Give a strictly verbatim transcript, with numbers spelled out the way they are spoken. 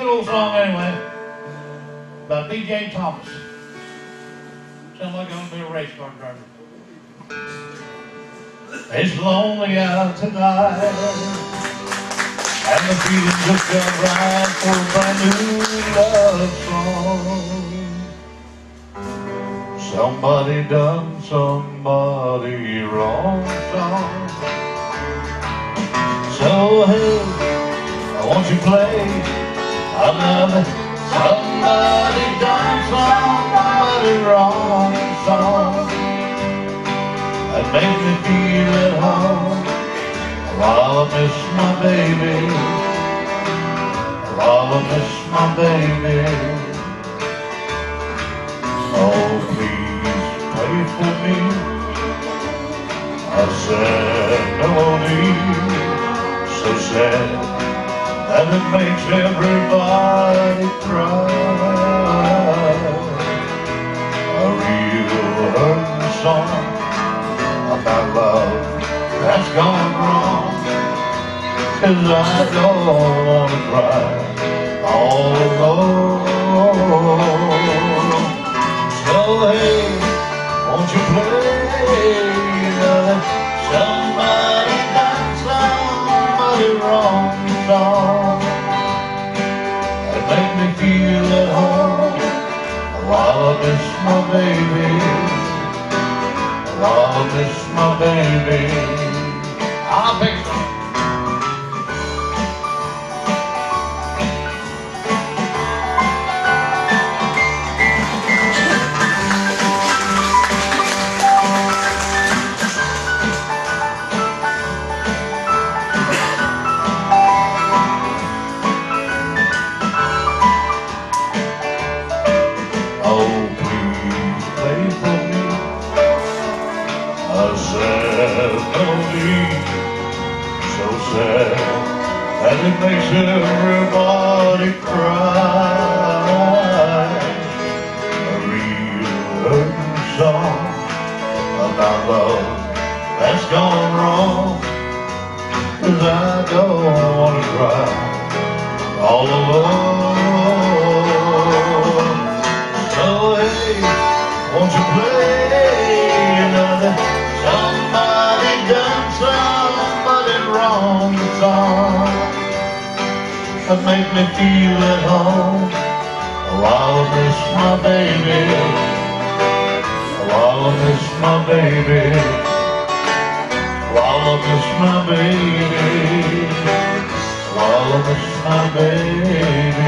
old song anyway, by B J Thomas. Sounds like I'm gonna be a race car driver. It's lonely out tonight, and the feeling just got right for a brand new love song. Somebody done somebody wrong song. So hey, won't you play? I love it. Somebody done somebody wrong song that makes me feel at home. While I miss my baby, while I miss my baby. Oh, please play for me a sad melody, so sad that it makes everybody cry. A real hurting song about love that's gone wrong, 'cause I don't wanna cry all alone. So hey, won't you play that somebody done somebody wrong song that make me feel at home while I miss my baby, while I miss my baby. I'll pick some. Oh, please play for me a sad melody, so sad that it makes everybody cry. A real hurting song about love that's gone wrong, 'cause I don't wanna cry all alone. So hey, won't you play another somebody done somebody wrong song that make me feel at home while I miss my baby, while I miss my baby, while I miss my baby, while I miss my baby.